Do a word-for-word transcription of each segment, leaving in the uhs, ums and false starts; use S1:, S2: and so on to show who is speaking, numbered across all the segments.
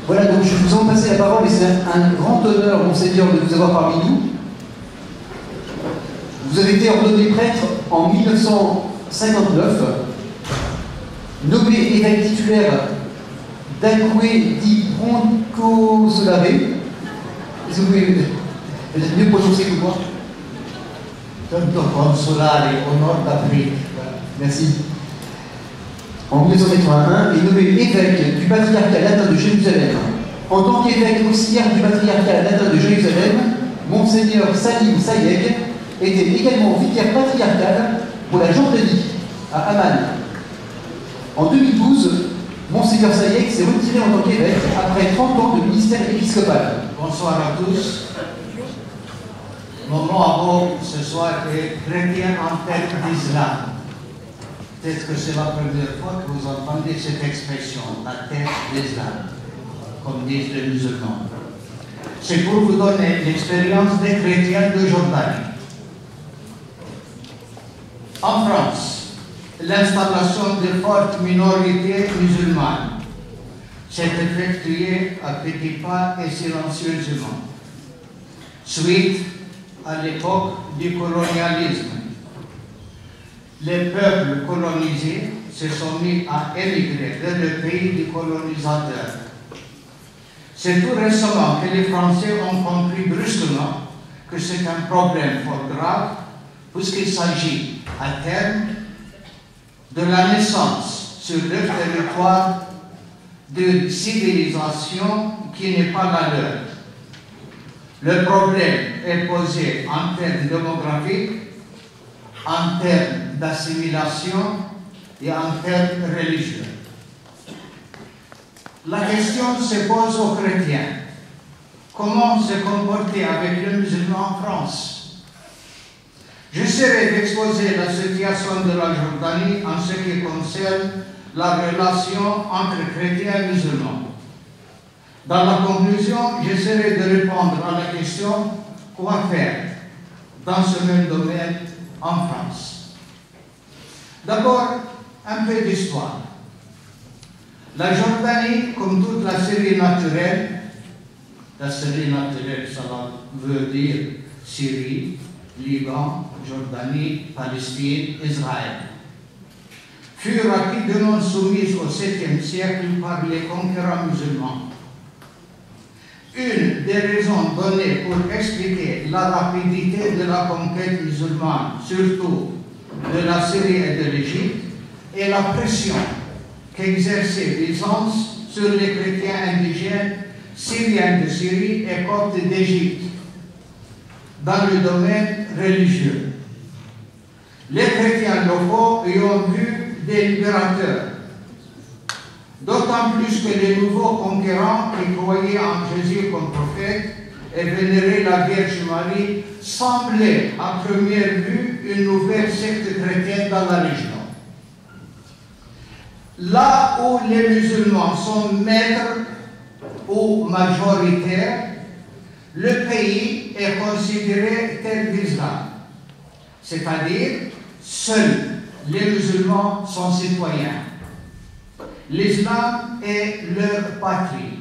S1: Voilà, donc je vous en passer la parole et c'est un grand honneur, Monseigneur, de vous avoir parmi nous. Vous avez été ordonné prêtre en mille neuf cent cinquante-neuf, nommé évêque titulaire d'Acque di Broncosolare. Est-ce que vous pouvez peut-être mieux prononcer que moi?
S2: Consolare au nord d'Afrique.
S1: Merci. En mille neuf cent quatre-vingt-un, est nommé évêque du patriarcat latin de Jérusalem. En tant qu'évêque auxiliaire du patriarcat latin de Jérusalem, Monseigneur Salim Sayeg était également vicaire patriarcal pour la Jordanie, à Amman. En deux mille douze, Monseigneur Sayeg s'est retiré en tant qu'évêque après trente ans de ministère épiscopal.
S2: Bonsoir à tous. Mon mot à vous ce soir est chrétien en terre d'islam. Peut-être que c'est la première fois que vous entendez cette expression, la terre d'islam, comme disent les musulmans. C'est pour vous donner l'expérience des chrétiens de Jordanie. En France, l'installation de fortes minorités musulmanes s'est effectuée à petits pas et silencieusement, suite à l'époque du colonialisme. Les peuples colonisés se sont mis à émigrer vers le pays du colonisateur. C'est tout récemment que les Français ont compris brusquement que c'est un problème fort grave, puisqu'il s'agit à terme de la naissance sur leur territoire d'une civilisation qui n'est pas la leur. Le problème est posé en termes démographiques, en termes d'assimilation et en termes religieux. La question se pose aux chrétiens. Comment se comporter avec les musulmans en France? J'essaierai d'exposer la situation de la Jordanie en ce qui concerne la relation entre chrétiens et musulmans. Dans la conclusion, j'essaierai de répondre à la question « Quoi faire ?» dans ce même domaine en France. D'abord, un peu d'histoire. La Jordanie, comme toute la Syrie naturelle, la Syrie naturelle, ça veut dire Syrie, Liban, Jordanie, Palestine, Israël, fut rapidement soumise au septième siècle par les conquérants musulmans. Une des raisons données pour expliquer la rapidité de la conquête musulmane, surtout de la Syrie et de l'Égypte, est la pression qu'exerçait Byzance sur les chrétiens indigènes syriens de Syrie et coptes d'Égypte dans le domaine religieux. Les chrétiens locaux y ont vu des libérateurs, d'autant plus que les nouveaux conquérants qui croyaient en Jésus comme prophète et vénéraient la Vierge Marie semblaient à première vue une nouvelle secte chrétienne dans la région. Là où les musulmans sont maîtres ou majoritaires, le pays est considéré terre d'islam, c'est-à-dire seuls les musulmans sont citoyens. L'islam est leur patrie.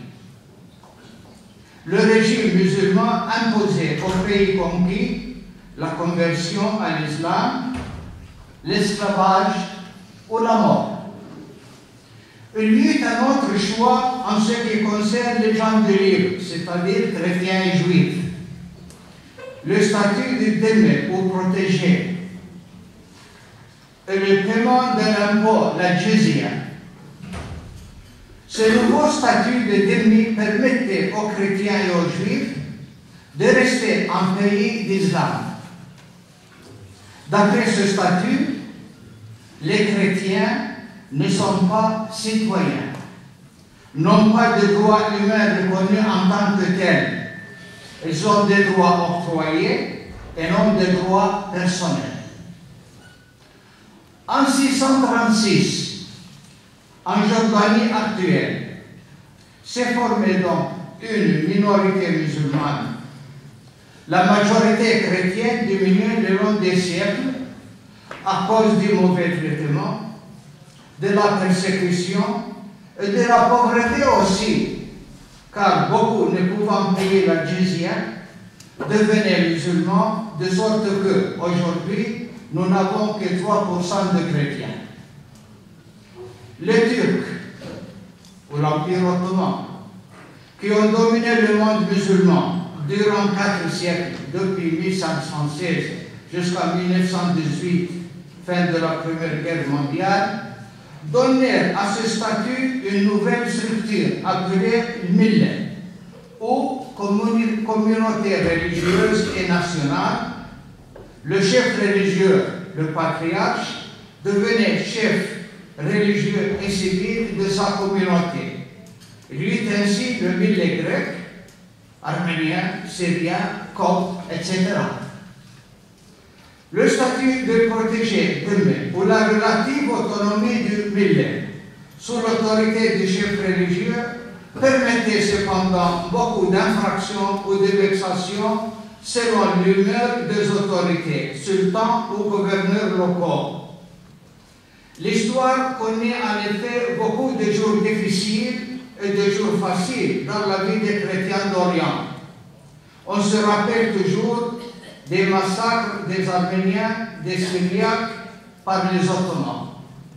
S2: Le régime musulman imposait au pays conquis la conversion à l'islam, l'esclavage ou la mort. Il y eut un autre choix en ce qui concerne les gens de libre, c'est-à-dire chrétiens et juifs. Le statut de dhimmi ou protégé et le paiement de l'impôt, la jizya. Ce nouveau statut de dhimmi permettait aux chrétiens et aux juifs de rester en pays d'islam. D'après ce statut, les chrétiens ne sont pas citoyens, n'ont pas de droits humains reconnus en tant que tels. Ils ont des droits octroyés et non des droits personnels. En six cent trente-six, en Jordanie actuelle, s'est formée donc une minorité musulmane. La majorité chrétienne diminuait le long des siècles à cause du mauvais traitement, de la persécution et de la pauvreté aussi, car beaucoup ne pouvant payer la jizya devenaient musulmans, de sorte que aujourd'hui nous n'avons que trois pour cent de chrétiens. Les Turcs, ou l'Empire ottoman, qui ont dominé le monde musulman durant quatre siècles, depuis mille cinq cent seize jusqu'à mille neuf cent dix-huit, fin de la Première Guerre mondiale, donnèrent à ce statut une nouvelle structure appelée millet, ou communauté religieuse et nationale. Le chef religieux, le patriarche, devenait chef religieux et civil de sa communauté. Il y eut ainsi le millet grec, arménien, syrien, copte, et cetera. Le statut de protégé de ou la relative autonomie du millet sous l'autorité du chef religieux permettait cependant beaucoup d'infractions ou de vexations selon l'humeur des autorités, sultans ou gouverneurs locaux. L'histoire connaît en effet beaucoup de jours difficiles et de jours faciles dans la vie des chrétiens d'Orient. On se rappelle toujours des massacres des Arméniens, des Syriaques par les Ottomans.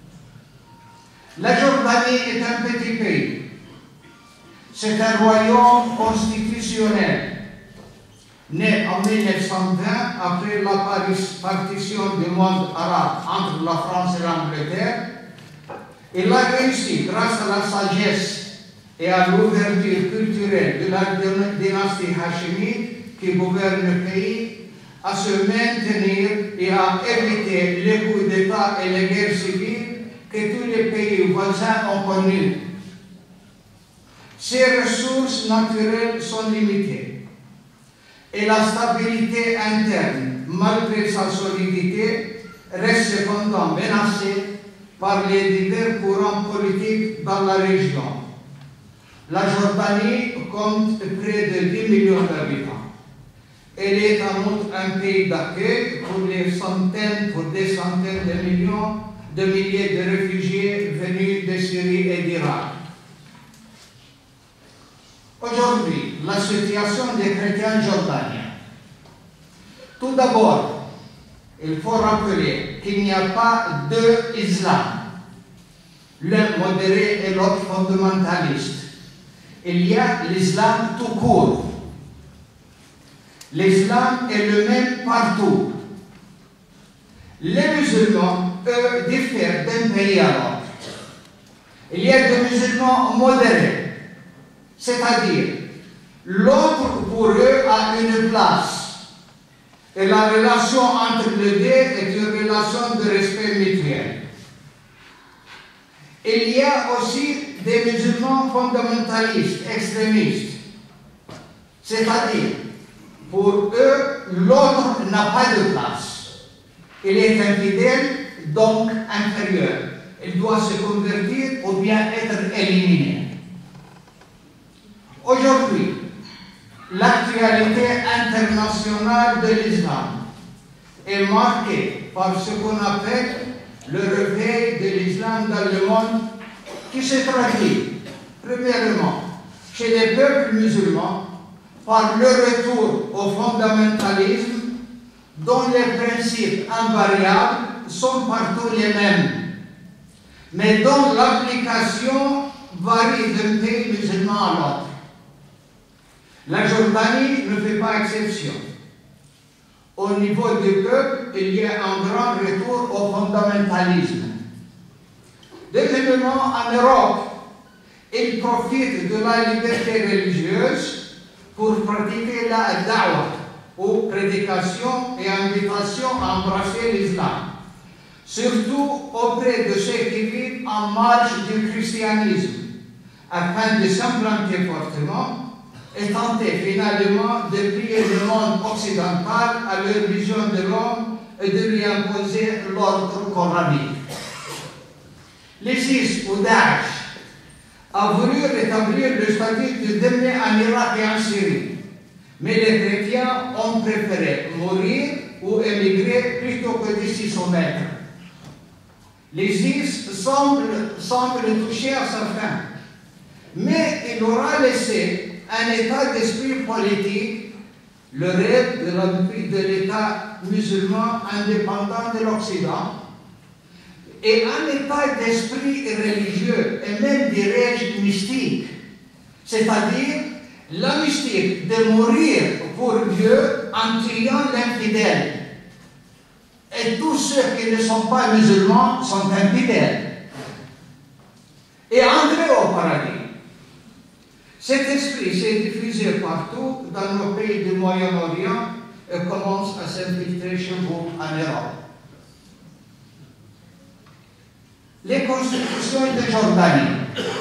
S2: La Jordanie est un petit pays. C'est un royaume constitutionnel, né en mille neuf cent vingt après la partition du monde arabe entre la France et l'Angleterre. Il a réussi, grâce à la sagesse et à l'ouverture culturelle de la dynastie hachémite qui gouverne le pays, à se maintenir et à éviter les coups d'État et les guerres civiles que tous les pays voisins ont connus. Ses ressources naturelles sont limitées et la stabilité interne, malgré sa solidité, reste cependant menacée par les divers courants politiques dans la région. La Jordanie compte près de dix millions d'habitants. Elle est en outre un pays d'accueil pour les centaines, pour des centaines de millions de milliers de réfugiés venus de Syrie et d'Irak. Aujourd'hui, la situation des chrétiens jordaniens. Tout d'abord, il faut rappeler qu'il n'y a pas deux islams, l'un modéré et l'autre fondamentaliste. Il y a l'islam tout court. L'islam est le même partout. Les musulmans, eux, diffèrent d'un pays à l'autre. Il y a des musulmans modérés, c'est-à-dire l'autre pour eux a une place. Et la relation entre les deux est une relation de respect mutuel. Il y a aussi des musulmans fondamentalistes, extrémistes, c'est-à-dire pour eux, l'autre n'a pas de place. Il est infidèle, donc inférieur. Il doit se convertir ou bien être éliminé. Aujourd'hui, l'actualité internationale de l'islam est marquée par ce qu'on appelle le réveil de l'islam dans le monde, qui se traduit, premièrement, chez les peuples musulmans, par le retour au fondamentalisme dont les principes invariables sont partout les mêmes, mais dont l'application varie d'un pays musulman à l'autre. La Jordanie ne fait pas exception. Au niveau du peuple, il y a un grand retour au fondamentalisme. Deuxièmement, en Europe, ils profitent de la liberté religieuse pour pratiquer la da'wah, ou prédication et invitation à embrasser l'islam, surtout auprès de ceux qui vivent en marge du christianisme, afin de s'implanter fortement et tenter finalement de plier le monde occidental à leur vision de l'homme et de lui imposer l'ordre coranique. L'ISIS ou Daesh a voulu rétablir le statut de dhimmi en Irak et en Syrie, mais les chrétiens ont préféré mourir ou émigrer plutôt que de s'y soumettre. L'ISIS semble, semble toucher à sa fin, mais il aura laissé un état d'esprit politique, le rêve de, la, de l'État musulman indépendant de l'Occident, et un état d'esprit religieux, et même dirais-je mystique, c'est-à-dire la mystique de mourir pour Dieu en tuant l'infidèle. Et tous ceux qui ne sont pas musulmans sont infidèles. Et entrer au paradis. Cet esprit s'est diffusé partout dans nos pays du Moyen-Orient et commence à s'infiltrer chez vous en Europe. Les constitutions de Jordanie.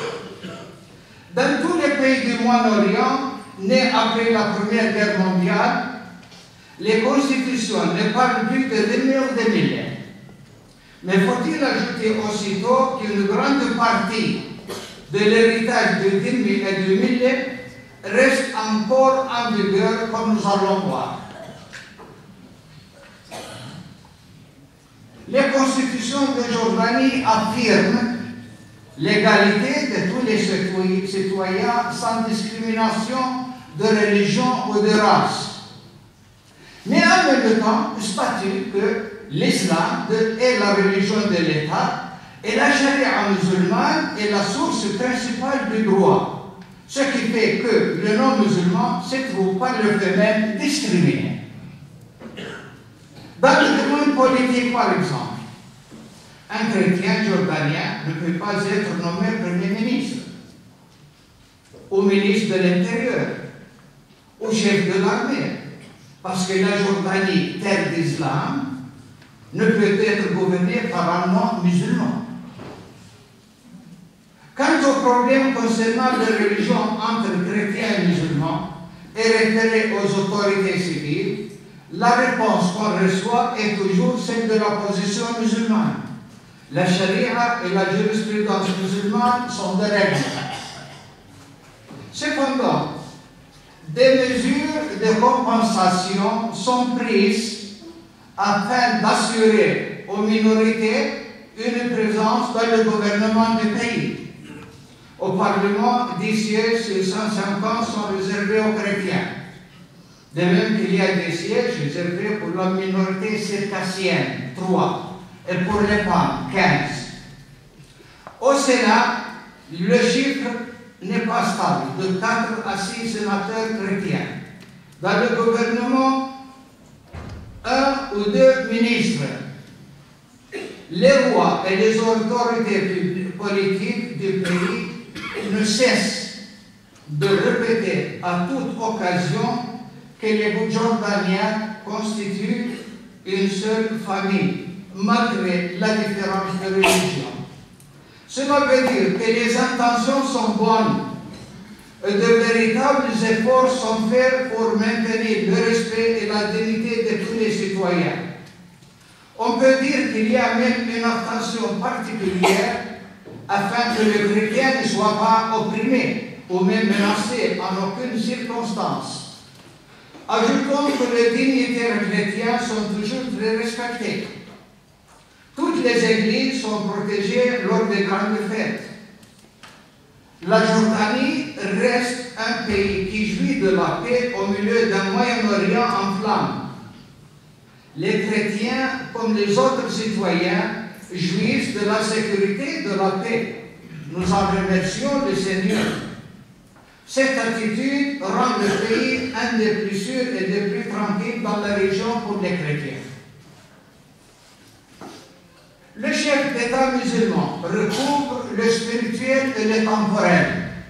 S2: Dans tous les pays du Moyen-Orient, nés après la Première Guerre mondiale, les constitutions ne parlent plus de l'ennemi ou de millénaires. Mais faut-il ajouter aussitôt qu'une grande partie de l'héritage du dhimmi et du millet reste encore en vigueur, comme nous allons voir. Les constitutions de Jordanie affirment l'égalité de tous les citoyens sans discrimination de religion ou de race. Mais en même temps, statue que l'islam est la religion de l'État et la charia musulmane est la source principale du droit. Ce qui fait que le non-musulman se trouve par le fait même discriminé. Dans le domaine politique, par exemple, un chrétien jordanien ne peut pas être nommé Premier ministre, ou ministre de l'Intérieur, ou chef de l'armée, parce que la Jordanie, terre d'islam, ne peut être gouvernée par un non-musulman. Quant au problème concernant les religions entre chrétiens et musulmans et référé aux autorités civiles, la réponse qu'on reçoit est toujours celle de la position musulmane. La charia et la jurisprudence musulmane sont des règles. Cependant, des mesures de compensation sont prises afin d'assurer aux minorités une présence dans le gouvernement du pays. Au Parlement, dix sièges sur cent cinquante sont réservés aux chrétiens. De même qu'il y a des sièges réservés pour la minorité circassienne, trois, et pour les femmes, quinze. Au Sénat, le chiffre n'est pas stable, de quatre à six sénateurs chrétiens. Dans le gouvernement, un ou deux ministres. Les rois et les autorités politiques du pays ne cessent de répéter à toute occasion que les Jordaniens constituent une seule famille, malgré la différence de religion. Cela veut dire que les intentions sont bonnes et de véritables efforts sont faits pour maintenir le respect et la dignité de tous les citoyens. On peut dire qu'il y a même une attention particulière afin que les chrétiens ne soient pas opprimés ou même menacés en aucune circonstance. Ajoutons que les dignitaires chrétiens sont toujours très respectés. Toutes les églises sont protégées lors des grandes fêtes. La Jordanie reste un pays qui jouit de la paix au milieu d'un Moyen-Orient en flammes. Les chrétiens, comme les autres citoyens, jouissent de la sécurité et de la paix. Nous en remercions le Seigneur. Cette attitude rend le pays un des plus sûrs et des plus tranquilles dans la région pour les chrétiens. Le chef d'État musulman recouvre le spirituel et le temporel.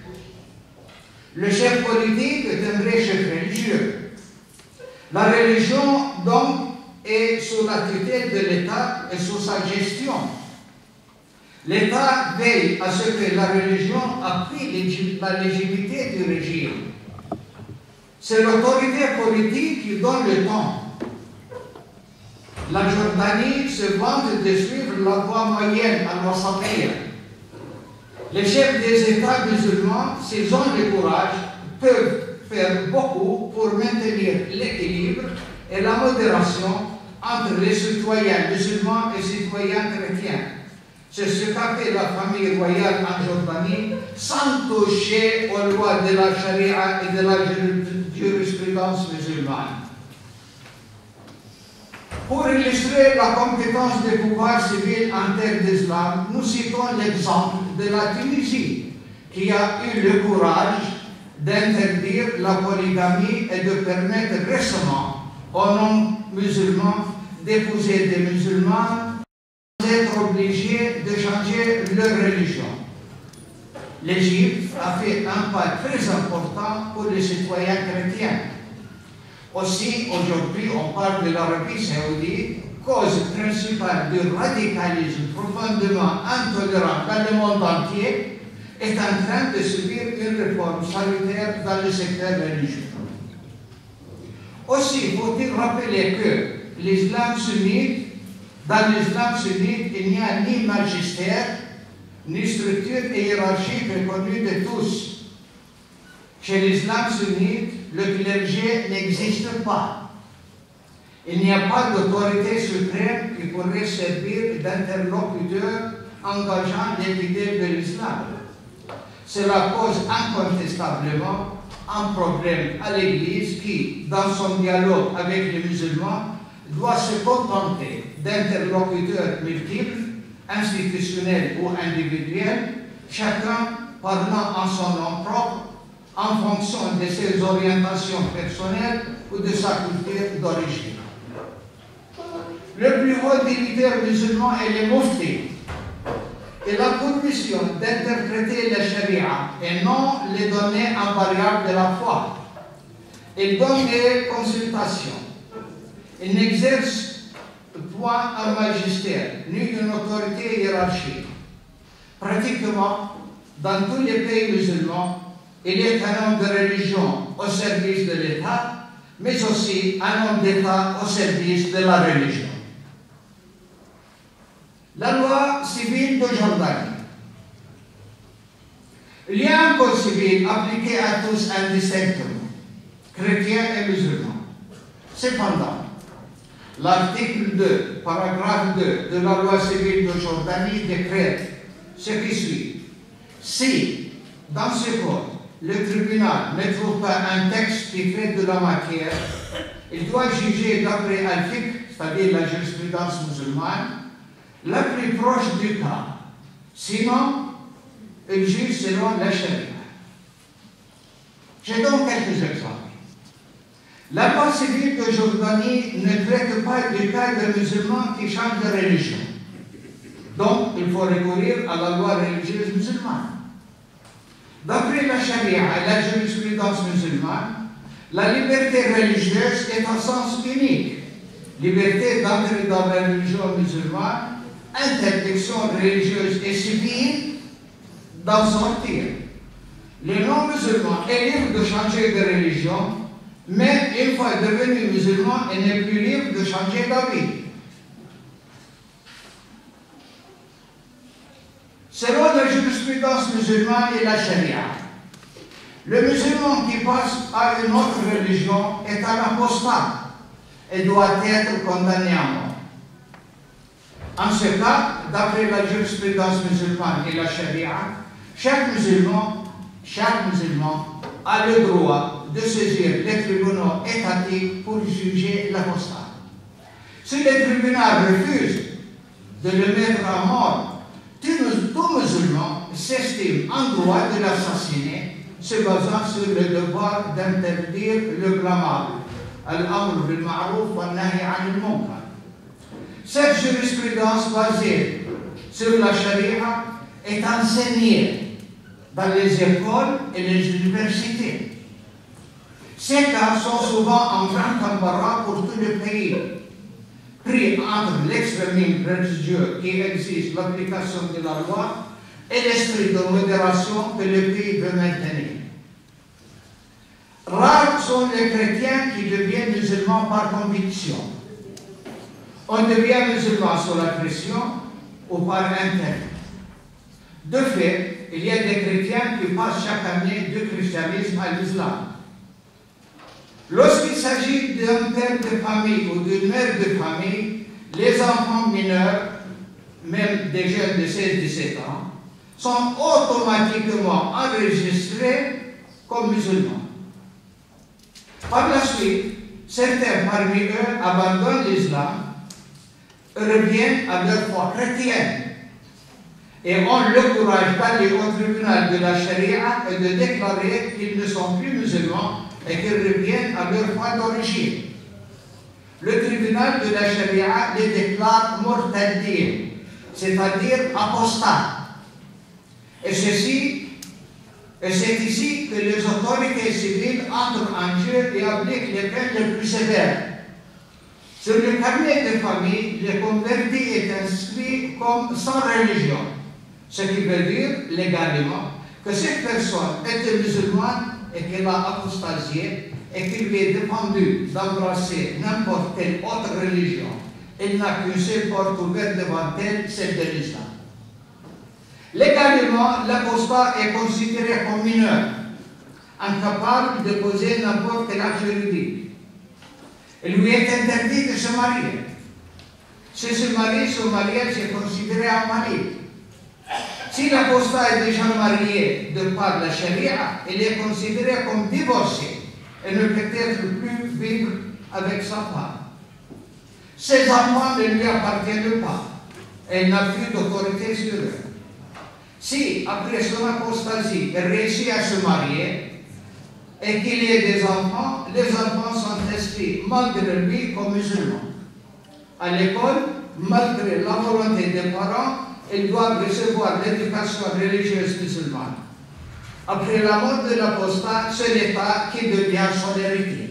S2: Le chef politique est un vrai chef religieux. La religion, donc, est sous la tutelle de l'État et sous sa gestion. L'État veille à ce que la religion appuie la légitimité du régime. C'est l'autorité politique qui donne le ton. La Jordanie se vante de suivre la voie moyenne à l'Ouassatiyya. Les chefs des États musulmans, s'ils ont le courage, peuvent faire beaucoup pour maintenir l'équilibre et la modération entre les citoyens musulmans et citoyens chrétiens. C'est ce qu'a fait la famille royale en Jordanie sans toucher aux lois de la charia et de la jurisprudence musulmane. Pour illustrer la compétence des pouvoirs civils en terre d'islam, nous citons l'exemple de la Tunisie, qui a eu le courage d'interdire la polygamie et de permettre récemment aux non-musulmans d'épouser des musulmans sans être obligés de changer leur religion. L'Égypte a fait un pas très important pour les citoyens chrétiens. Aussi, aujourd'hui, on parle de l'Arabie saoudite, cause principale du radicalisme profondément intolérant dans le monde entier, est en train de subir une réforme salutaire dans le secteur religieux. Aussi, faut-il rappeler que l'islam sunnite, dans l'islam sunnite, il n'y a ni magistère, ni structure hiérarchique reconnue de tous. Chez l'islam sunnite, le clergé n'existe pas. Il n'y a pas d'autorité suprême qui pourrait servir d'interlocuteur engageant les idées de l'islam. Cela pose incontestablement un problème à l'Église qui, dans son dialogue avec les musulmans, doit se contenter d'interlocuteurs multiples, institutionnels ou individuels, chacun parlant en son nom propre, en fonction de ses orientations personnelles ou de sa culture d'origine. Le plus haut dignitaire musulman est le mufti. Il a pour mission d'interpréter la charia et non les données invariables de la foi. Il donne des consultations. Il n'exerce point un magistère, ni une autorité hiérarchique. Pratiquement, dans tous les pays musulmans, il est un homme de religion au service de l'État, mais aussi un homme d'État au service de la religion. La loi civile de Jordanie. Il y a un code civil appliqué à tous indistinctement, chrétiens et musulmans. Cependant, l'article deux, paragraphe deux de la loi civile de Jordanie décrète ce qui suit. Si, dans ce code, le tribunal ne trouve pas un texte qui traite de la matière, il doit juger d'après al-fiqh, c'est-à-dire la jurisprudence musulmane, la plus proche du cas. Sinon, il juge selon la charia. J'ai donc quelques exemples. La loi civile de Jordanie ne traite pas du cas de musulmans qui changent de religion. Donc, il faut recourir à la loi religieuse musulmane. D'après la charia et la jurisprudence musulmane, la liberté religieuse est en sens unique. Liberté d'entrer dans la religion musulmane, interdiction religieuse et civile d'en sortir. Le non-musulman est libre de changer de religion, mais une fois devenu musulman, il n'est plus libre de changer d'avis. Selon la jurisprudence musulmane et la charia, le musulman qui passe à une autre religion est un apostat et doit être condamné à mort. En ce cas, d'après la jurisprudence musulmane et la charia, chaque musulman, chaque musulman a le droit de saisir les tribunaux étatiques pour juger l'apostat. Si le tribunal refuse de le mettre à mort, tout musulman s'estime en droit de l'assassiner, se basant sur le devoir d'interdire le blâmable. Al-amr bil ma'ruf wa nahy 'anil munkar. Cette jurisprudence basée sur la charia est enseignée dans les écoles et les universités. Ces cas sont souvent en grand embarras pour tout le pays, pris entre l'extrémisme religieux qui exige l'application de la loi et l'esprit de modération que le pays veut maintenir. Rares sont les chrétiens qui deviennent musulmans par conviction. On devient musulman sous la pression ou par intérêt. De fait, il y a des chrétiens qui passent chaque année du christianisme à l'islam. Lorsqu'il s'agit d'un père de famille ou d'une mère de famille, les enfants mineurs même des jeunes de seize à dix-sept ans, sont automatiquement enregistrés comme musulmans. Par la suite, certains parmi eux abandonnent l'islam, reviennent à leur foi chrétienne et ont le courage d'aller au tribunal de la charia et de déclarer qu'ils ne sont plus musulmans et qu'ils reviennent à leur foi d'origine. Le tribunal de la charia les déclare mortadins, c'est-à-dire apostats. Et ceci, et c'est ici que les autorités civiles entrent en jeu et appliquent les peines les plus sévères. Sur le carnet de famille, le converti est inscrit comme sans religion, ce qui veut dire légalement que cette personne était musulmane et qu'elle a apostasié et qu'il lui est défendu d'embrasser n'importe quelle autre religion. Elle n'a qu'une seule porte ouverte devant elle, celle de l'islam. Légalement, l'apostat est considéré comme mineur, incapable de poser n'importe quel acte juridique. Il lui est interdit de se marier. Si se marie, son mariage est considéré un mari. Si l'apostat est déjà marié de par la charia, il est considéré comme divorcé et ne peut être plus vivre avec sa femme. Ses enfants ne lui appartiennent pas. Elle n'a plus d'autorité sur eux. Si, après son apostasie, il réussit à se marier et qu'il ait des enfants, les enfants sont inscrits malgré lui comme musulmans. À l'école, malgré la volonté des parents, ils doivent recevoir l'éducation religieuse musulmane. Après la mort de l'apostat, c'est l'État qui devient son héritier.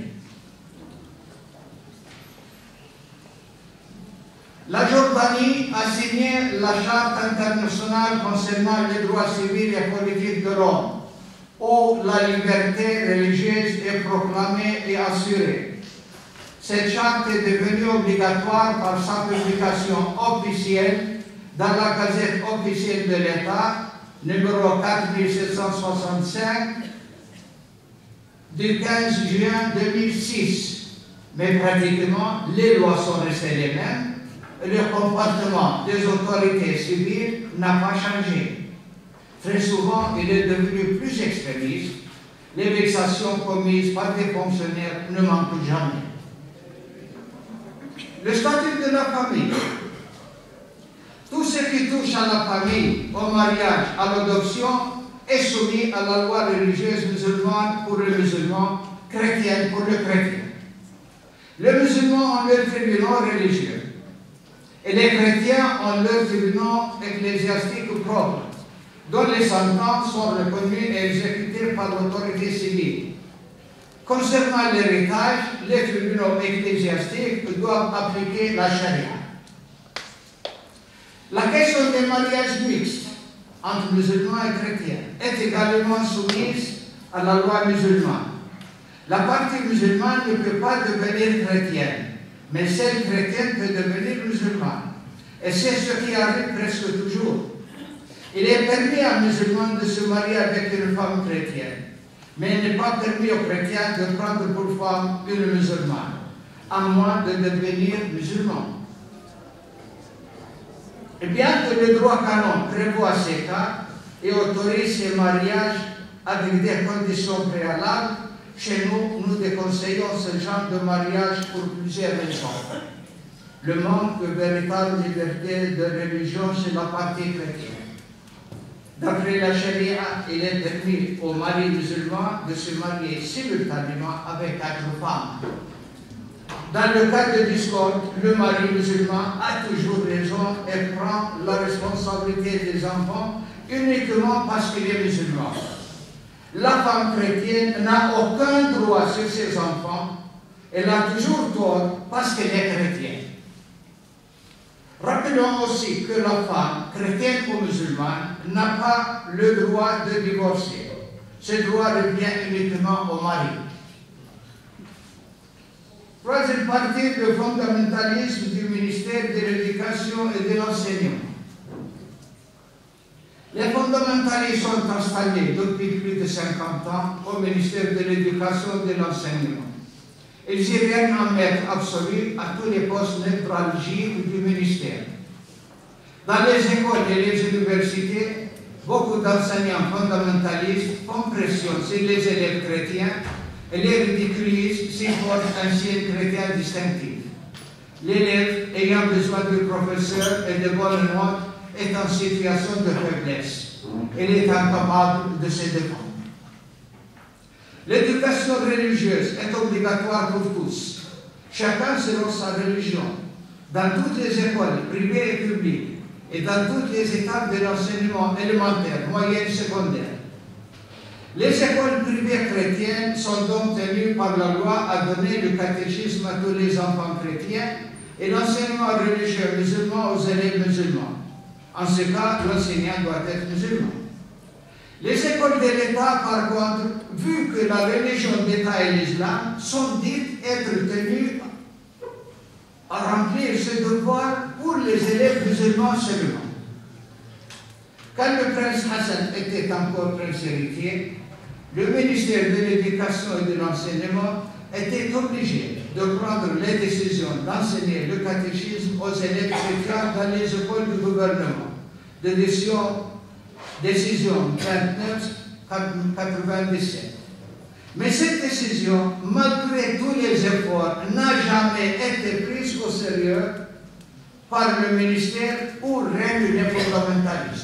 S2: La Jordanie a signé la Charte internationale concernant les droits civils et politiques de l'homme, où la liberté religieuse est proclamée et assurée. Cette charte est devenue obligatoire par sa publication officielle dans la Gazette officielle de l'État, numéro quatre mille sept cent soixante-cinq, du quinze juin deux mille six. Mais pratiquement, les lois sont restées les mêmes. Le comportement des autorités civiles n'a pas changé. Très souvent, il est devenu plus extrémiste. Les vexations commises par des fonctionnaires ne manquent jamais. Le statut de la famille. Tout ce qui touche à la famille, au mariage, à l'adoption, est soumis à la loi religieuse musulmane pour les musulmans, chrétienne pour les chrétiens. Les musulmans ont leurs tribunaux religieux. Et les chrétiens ont leurs tribunaux ecclésiastiques propres, dont les sentences sont reconnues et exécutées par l'autorité civile. Concernant l'héritage, les tribunaux ecclésiastiques doivent appliquer la charia. La question des mariages mixtes entre musulmans et chrétiens est également soumise à la loi musulmane. La partie musulmane ne peut pas devenir chrétienne, mais celle chrétienne peut devenir musulmane. Et c'est ce qui arrive presque toujours. Il est permis à un musulman de se marier avec une femme chrétienne, mais il n'est pas permis aux chrétiens de prendre pour femme une musulmane, à moins de devenir musulman. Et bien que le droit canon prévoit ces cas et autorise ces mariages avec des conditions préalables, chez nous, nous déconseillons ce genre de mariage pour plusieurs raisons. Le manque de véritable liberté de religion chez la partie chrétienne. D'après la charia, il est permis aux maris musulmans de se marier simultanément avec quatre femmes. Dans le cas de discorde, le mari musulman a toujours raison et prend la responsabilité des enfants uniquement parce qu'il est musulman. La femme chrétienne n'a aucun droit sur ses enfants. Elle a toujours tort parce qu'elle est chrétienne. Rappelons aussi que la femme, chrétienne ou musulmane, n'a pas le droit de divorcer. Ce droit revient uniquement au mari. Troisième partie, le fondamentalisme du ministère de l'Éducation et de l'Enseignement. Les fondamentalistes sont installés depuis plus de cinquante ans au ministère de l'Éducation et de l'Enseignement. Ils y viennent en maître absolu à tous les postes névralgiques du ministère. Dans les écoles et les universités, beaucoup d'enseignants fondamentalistes font pression sur les élèves chrétiens et les ridiculisent s'ils portent un signe chrétien distinctif. L'élève ayant besoin du professeur et de bonnes notes est en situation de faiblesse. Il est incapable de se défendre. L'éducation religieuse est obligatoire pour tous, chacun selon sa religion, dans toutes les écoles privées et publiques et dans toutes les étapes de l'enseignement élémentaire, moyen et secondaire. Les écoles privées chrétiennes sont donc tenues par la loi à donner le catéchisme à tous les enfants chrétiens et l'enseignement religieux musulman aux élèves musulmans. En ce cas, l'enseignant doit être musulman. Les écoles de l'État, par contre, vu que la religion d'État et l'islam sont dites être tenues à remplir ce devoir pour les élèves musulmans seulement. Quand le prince Hassan était encore prince héritier, le ministère de l'Éducation et de l'Enseignement était obligé de prendre les décisions d'enseigner le catéchisme aux élèves chrétiens dans les écoles du gouvernement. De décision, décision vingt-neuf quatre-vingt-dix-sept. Mais cette décision, malgré tous les efforts, n'a jamais été prise au sérieux par le ministère où règnent les fondamentalistes.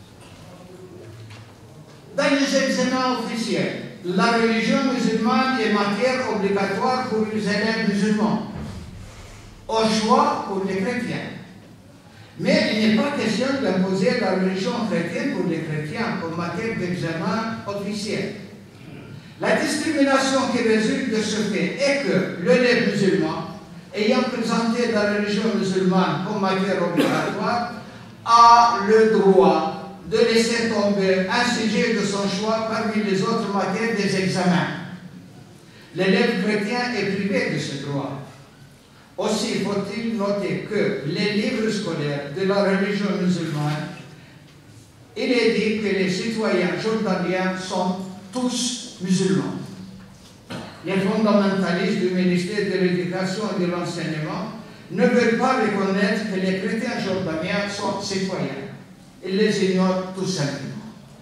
S2: Dans les examens officiels, la religion musulmane est matière obligatoire pour les élèves musulmans, au choix pour les chrétiens. Mais il n'est pas question d'imposer la religion chrétienne pour les chrétiens comme matière d'examen officiel. La discrimination qui résulte de ce fait est que l'élève musulman, ayant présenté la religion musulmane comme matière obligatoire, a le droit de laisser tomber un sujet de son choix parmi les autres matières des examens. L'élève chrétien est privé de ce droit. Aussi faut-il noter que les livres scolaires de la religion musulmane, il est dit que les citoyens jordaniens sont tous musulmans. Les fondamentalistes du ministère de l'Éducation et de l'Enseignement ne veulent pas reconnaître que les chrétiens jordaniens sont citoyens. Ils les ignorent tout simplement.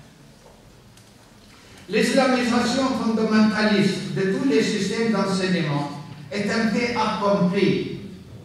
S2: L'islamisation fondamentaliste de tous les systèmes d'enseignement est un fait accompli.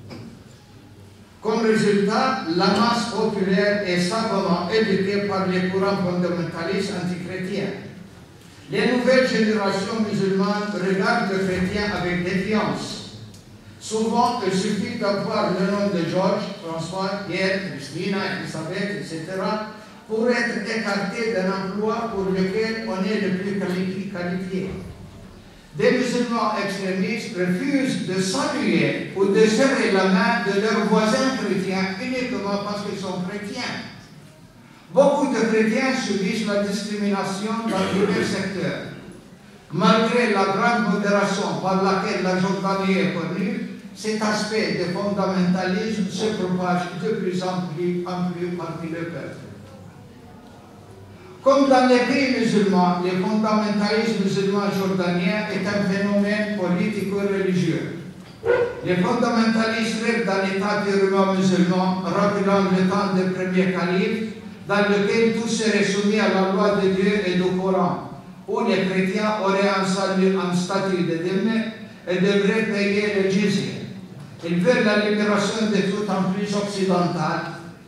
S2: Comme résultat, la masse populaire est savamment éduquée par les courants fondamentalistes antichrétiens. Les nouvelles générations musulmanes regardent le chrétien avec défiance. Souvent, il suffit d'avoir le nom de Georges, François, Pierre, Christina, Elisabeth, et cetera pour être écarté d'un emploi pour lequel on est le plus qualifié. Des musulmans extrémistes refusent de saluer ou de serrer la main de leurs voisins chrétiens uniquement parce qu'ils sont chrétiens. Beaucoup de chrétiens subissent la discrimination dans divers secteurs. Malgré la grande modération par laquelle la Jordanie est connue, cet aspect de fondamentalisme se propage de plus en plus, en plus parmi le peuple. Comme dans les pays musulmans, le fondamentalisme musulman jordanien est un phénomène politico-religieux. Les fondamentalistes rêvent d'un État purement musulman, rappelant le temps des premiers califes, dans lequel tout serait soumis à la loi de Dieu et du Coran, où les chrétiens auraient un salut en statut de dhimmi et devraient payer le jizya. Ils veulent la libération de tout en plus occidental.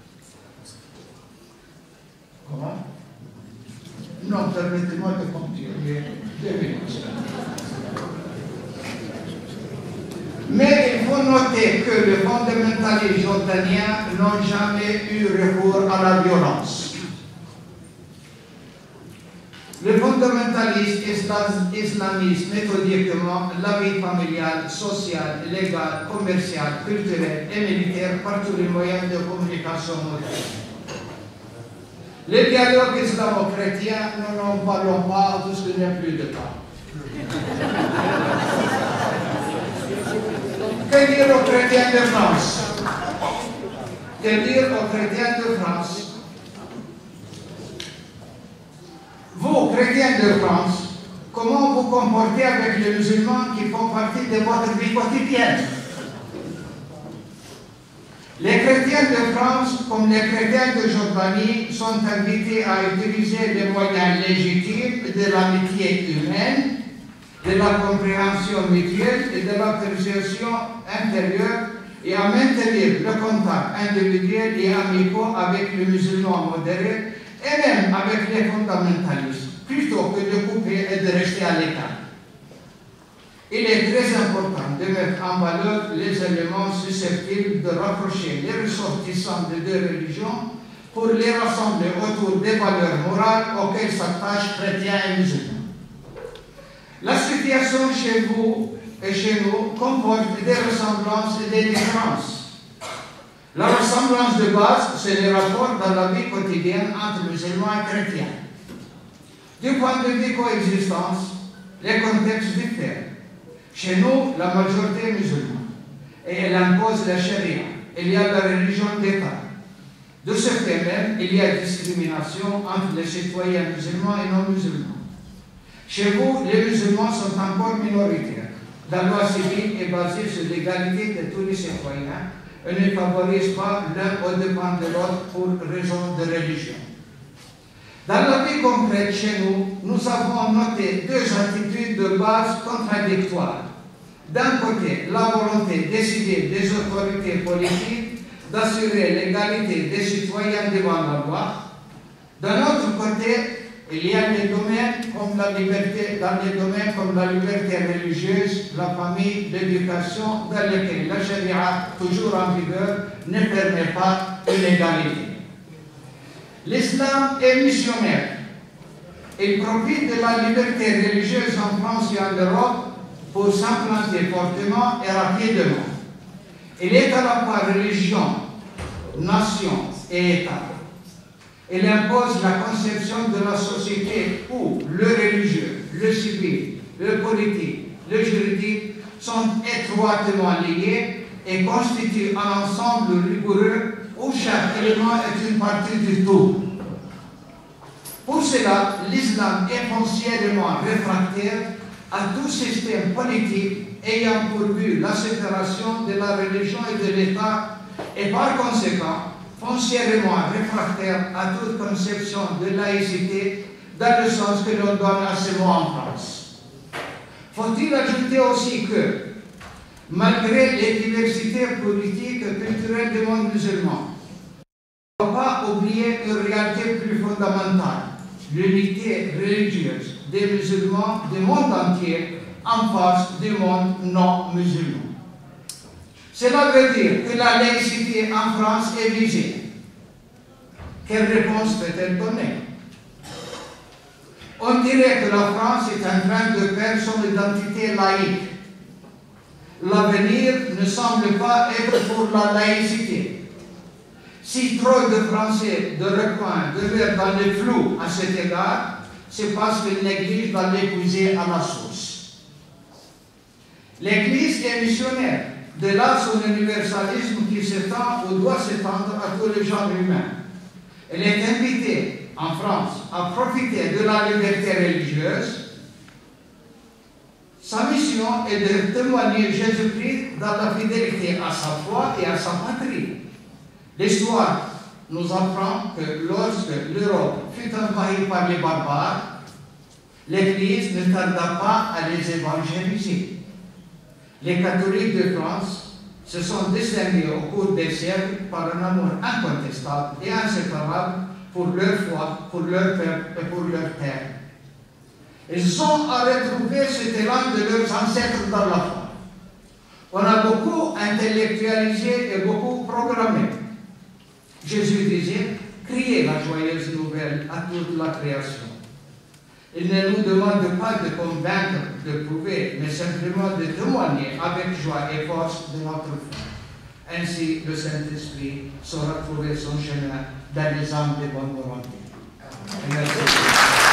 S2: Comment? Non, permettez-moi de continuer. Deux minutes. Mais il faut noter que les fondamentalistes jordaniens n'ont jamais eu recours à la violence. Les fondamentalistes islamistes méthodiquement la vie familiale, sociale, légale, commerciale, culturelle et militaire par tous les moyens de communication modernes. Les dialogues islamo-chrétiens, nous n'en parlons pas puisqu'il n'y a plus de temps. Que dire aux chrétiens de France? Que dire aux chrétiens de France? Vous, chrétiens de France, comment vous comportez avec les musulmans qui font partie de votre vie quotidienne? Les chrétiens de France, comme les chrétiens de Jordanie, sont invités à utiliser les moyens légitimes de l'amitié humaine, de la compréhension mutuelle et de l'appréciation intérieure et à maintenir le contact individuel et amicaux avec les musulmans modérés et même avec les fondamentalistes, plutôt que de couper et de rester à l'écart. Il est très important de mettre en valeur les éléments susceptibles de rapprocher les ressortissants de deux religions pour les rassembler autour des valeurs morales auxquelles s'attachent chrétiens et musulmans. La situation chez vous et chez nous comporte des ressemblances et des différences. La ressemblance de base, c'est les rapports dans la vie quotidienne entre musulmans et chrétiens. Du point de vue coexistence, les contextes diffèrent. Chez nous, la majorité est musulmane et elle impose la charia. Il y a la religion d'État. De ce fait même, il y a discrimination entre les citoyens musulmans et non musulmans. Chez vous, les musulmans sont encore minoritaires. La loi civile est basée sur l'égalité de tous les citoyens et ne favorise pas l'un au dépens de l'autre pour raison de religion. Dans la vie concrète chez nous, nous avons noté deux attitudes de base contradictoires. D'un côté, la volonté décidée des autorités politiques d'assurer l'égalité des citoyens devant la loi. D'un autre côté, il y a des domaines comme la liberté, dans les domaines comme la liberté religieuse, la famille, l'éducation, dans lesquels la charia, toujours en vigueur, ne permet pas une égalité. L'islam est missionnaire. Il profite de la liberté religieuse en France et en Europe pour s'implanter fortement et rapidement. Il est à la fois religion, nation et État. Il impose la conception de la société où le religieux, le civil, le politique, le juridique sont étroitement liés et constituent un ensemble rigoureux où chaque élément est une partie du tout. Pour cela, l'islam est foncièrement réfractaire à tout système politique ayant pour but la séparation de la religion et de l'État et par conséquent foncièrement réfractaire à toute conception de laïcité dans le sens que l'on donne à ce mot en France. Faut-il ajouter aussi que, malgré les diversités politiques et culturelles du monde musulman, on ne doit pas oublier une réalité plus fondamentale, l'unité religieuse des musulmans du monde entier en face du monde non musulman. Cela veut dire que la laïcité en France est visée. Quelle réponse peut-elle donner? On dirait que la France est en train de perdre son identité laïque. L'avenir ne semble pas être pour la laïcité. Si trop de Français de recoin demeurent dans le flou à cet égard, c'est parce que l'Église va l'épuiser à la source. L'Église est missionnaire. De là son universalisme qui s'étend ou doit s'étendre à tous les genres humains. Elle est invitée en France à profiter de la liberté religieuse. Sa mission est de témoigner Jésus-Christ dans la fidélité à sa foi et à sa patrie. L'histoire nous apprend que lorsque l'Europe fut envahie par les barbares, l'Église ne tarda pas à les évangéliser. Les catholiques de France se sont distingués au cours des siècles par un amour incontestable et inséparable pour leur foi, pour leur peuple et pour leur terre. Ils ont à retrouver cet élan de leurs ancêtres dans la foi. On a beaucoup intellectualisé et beaucoup programmé. Jésus disait, criez la joyeuse nouvelle à toute la création. Il ne nous demande pas de convaincre, de prouver, mais simplement de témoigner avec joie et force de notre foi. Ainsi, le Saint-Esprit saura trouver son chemin dans les âmes de bonne volonté. Merci.